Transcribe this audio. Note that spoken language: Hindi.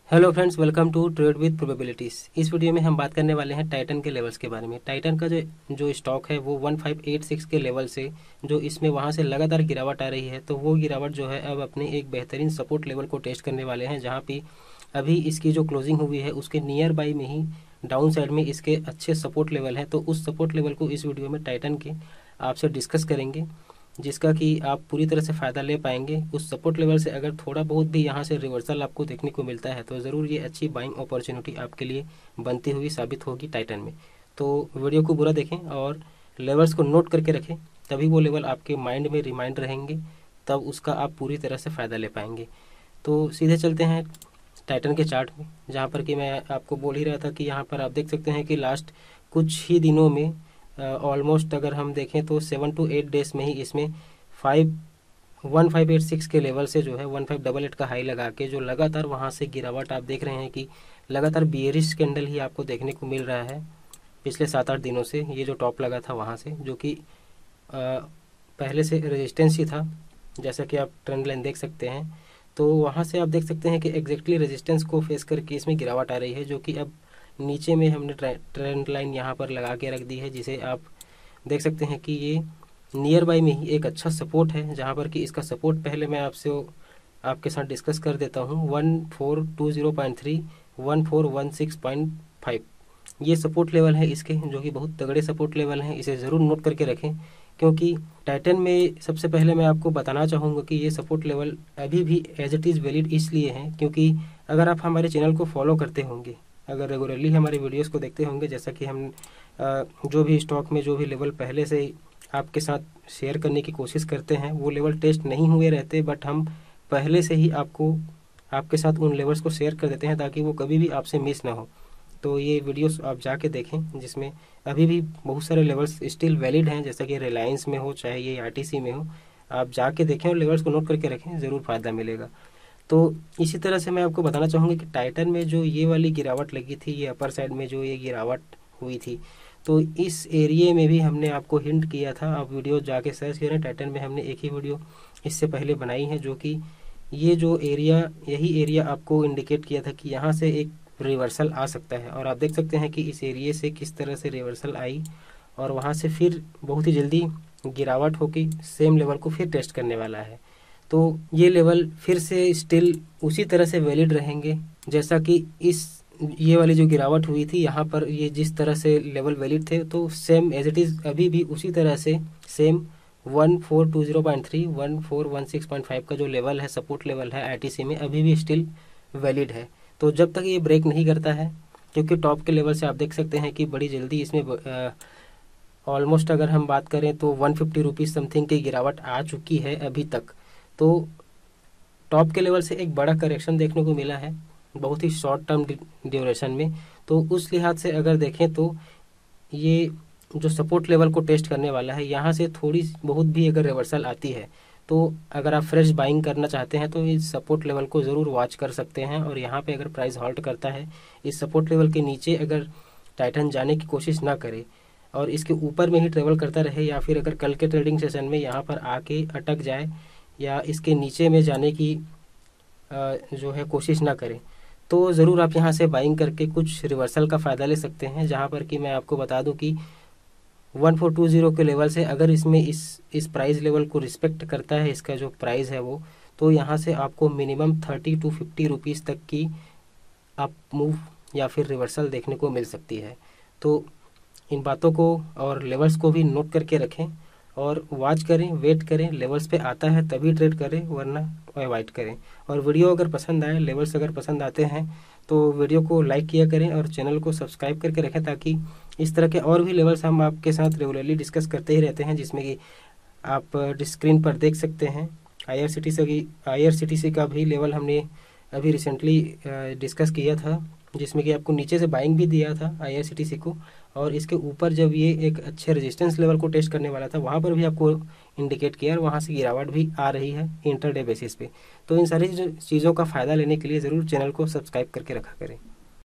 Hello friends, welcome to trade with probabilities. इस वीडियो में हम बात करने वाले हैं टाइटन के लेवल्स के बारे में। टाइटन का जो स्टॉक है वो 1586 के लेवल से जो इसमें वहाँ से लगातार गिरावट आ रही है, तो वो गिरावट जो है अब अपने एक बेहतरीन सपोर्ट लेवल को टेस्ट करने वाले हैं, जहाँ पे अभी इसकी जो क्लोजिंग हुई है उसके नियर बाई में ही डाउन साइड में इसके अच्छे सपोर्ट लेवल हैं। तो उस सपोर्ट लेवल को इस वीडियो में टाइटन के आपसे डिस्कस करेंगे, जिसका कि आप पूरी तरह से फ़ायदा ले पाएंगे। उस सपोर्ट लेवल से अगर थोड़ा बहुत भी यहाँ से रिवर्सल आपको देखने को मिलता है तो ज़रूर ये अच्छी बाइंग अपॉर्चुनिटी आपके लिए बनती हुई साबित होगी टाइटन में। तो वीडियो को पूरा देखें और लेवल्स को नोट करके रखें, तभी वो लेवल आपके माइंड में रिमाइंड रहेंगे, तब उसका आप पूरी तरह से फ़ायदा ले पाएंगे। तो सीधे चलते हैं टाइटन के चार्ट में, जहाँ पर कि मैं आपको बोल ही रहा था कि यहाँ पर आप देख सकते हैं कि लास्ट कुछ ही दिनों में ऑलमोस्ट अगर हम देखें तो 7 to 8 डेज में ही इसमें 1586 के लेवल से जो है 1588 का हाई लगा के जो लगातार वहाँ से गिरावट आप देख रहे हैं कि लगातार बियरिश कैंडल ही आपको देखने को मिल रहा है पिछले 7-8 दिनों से। ये जो टॉप लगा था वहाँ से, जो कि पहले से रेजिस्टेंस ही था, जैसा कि आप ट्रेंड लाइन देख सकते हैं। तो वहाँ से आप देख सकते हैं कि एग्जैक्टली रेजिस्टेंस को फेस करके इसमें गिरावट आ रही है, जो कि अब नीचे में हमने ट्रेंड लाइन यहाँ पर लगा के रख दी है, जिसे आप देख सकते हैं कि ये नियर बाई में ही एक अच्छा सपोर्ट है, जहाँ पर कि इसका सपोर्ट पहले मैं आपके साथ डिस्कस कर देता हूँ। 1420.3 1416.5 ये सपोर्ट लेवल है इसके, जो कि बहुत तगड़े सपोर्ट लेवल हैं। इसे ज़रूर नोट करके रखें, क्योंकि टाइटन में सबसे पहले मैं आपको बताना चाहूँगा कि ये सपोर्ट लेवल अभी भी एज इट इज़ वैलिड इसलिए हैं क्योंकि अगर आप हमारे चैनल को फॉलो करते होंगे, अगर रेगुलरली हमारे वीडियोस को देखते होंगे, जैसा कि हम जो भी स्टॉक में जो भी लेवल पहले से आपके साथ शेयर करने की कोशिश करते हैं वो लेवल टेस्ट नहीं हुए रहते, बट हम पहले से ही आपके साथ उन लेवल्स को शेयर कर देते हैं ताकि वो कभी भी आपसे मिस ना हो। तो ये वीडियोस आप जाके देखें, जिसमें अभी भी बहुत सारे लेवल्स स्टिल वैलिड हैं, जैसा कि रिलायंस में हो चाहे ये आरटीसी में हो। आप जाके देखें और लेवल्स को नोट करके रखें, ज़रूर फ़ायदा मिलेगा। तो इसी तरह से मैं आपको बताना चाहूँगा कि टाइटन में जो ये वाली गिरावट लगी थी, ये अपर साइड में जो ये गिरावट हुई थी, तो इस एरिए में भी हमने आपको हिंट किया था। आप वीडियो जाके सर्च करें, टाइटन में हमने एक ही वीडियो इससे पहले बनाई है, जो कि ये जो एरिया, यही एरिया आपको इंडिकेट किया था कि यहाँ से एक रिवर्सल आ सकता है। और आप देख सकते हैं कि इस एरिए से किस तरह से रिवर्सल आई और वहाँ से फिर बहुत ही जल्दी गिरावट होकर सेम लेवल को फिर टेस्ट करने वाला है। तो ये लेवल फिर से स्टिल उसी तरह से वैलिड रहेंगे, जैसा कि ये वाली जो गिरावट हुई थी यहाँ पर, ये जिस तरह से लेवल वैलिड थे, तो सेम एज इट इज़ अभी भी उसी तरह से सेम 1420.3 1416.5 का जो लेवल है, सपोर्ट लेवल है आईटीसी में, अभी भी स्टिल वैलिड है। तो जब तक ये ब्रेक नहीं करता है, क्योंकि टॉप के लेवल से आप देख सकते हैं कि बड़ी जल्दी इसमें ऑलमोस्ट अगर हम बात करें तो 150 रुपीज़ समथिंग की गिरावट आ चुकी है अभी तक। तो टॉप के लेवल से एक बड़ा करेक्शन देखने को मिला है बहुत ही शॉर्ट टर्म ड्यूरेशन में। तो उस लिहाज से अगर देखें तो ये जो सपोर्ट लेवल को टेस्ट करने वाला है, यहाँ से थोड़ी बहुत भी अगर रिवर्सल आती है तो अगर आप फ्रेश बाइंग करना चाहते हैं तो इस सपोर्ट लेवल को ज़रूर वॉच कर सकते हैं। और यहाँ पे अगर प्राइस हॉल्ट करता है, इस सपोर्ट लेवल के नीचे अगर टाइटन जाने की कोशिश ना करे और इसके ऊपर में ही ट्रेवल करता रहे, या फिर अगर कल के ट्रेडिंग सेशन में यहाँ पर आके अटक जाए या इसके नीचे में जाने की जो है कोशिश ना करें, तो ज़रूर आप यहाँ से बाइंग करके कुछ रिवर्सल का फ़ायदा ले सकते हैं। जहाँ पर कि मैं आपको बता दूं कि 1420 के लेवल से अगर इसमें इस प्राइस लेवल को रिस्पेक्ट करता है, इसका जो प्राइस है वो, तो यहाँ से आपको मिनिमम 30 to 50 रुपीज़ तक की आप मूव या फिर रिवर्सल देखने को मिल सकती है। तो इन बातों को और लेवल्स को भी नोट करके रखें और वॉच करें, वेट करें, लेवल्स पे आता है तभी ट्रेड करें, वरना अवॉइड करें। और वीडियो अगर पसंद आए, लेवल्स अगर पसंद आते हैं तो वीडियो को लाइक किया करें और चैनल को सब्सक्राइब करके रखें, ताकि इस तरह के और भी लेवल्स हम आपके साथ रेगुलरली डिस्कस करते ही रहते हैं, जिसमें कि आप स्क्रीन पर देख सकते हैं। आईआरसीटीसी का भी लेवल हमने अभी रिसेंटली डिस्कस किया था, जिसमें कि आपको नीचे से बाइंग भी दिया था आईआरसीटीसी को, और इसके ऊपर जब ये एक अच्छे रेजिस्टेंस लेवल को टेस्ट करने वाला था वहाँ पर भी आपको इंडिकेट किया और वहाँ से गिरावट भी आ रही है इंटरडे बेसिस पे। तो इन सारी चीज़ों का फ़ायदा लेने के लिए ज़रूर चैनल को सब्सक्राइब करके रखा करें।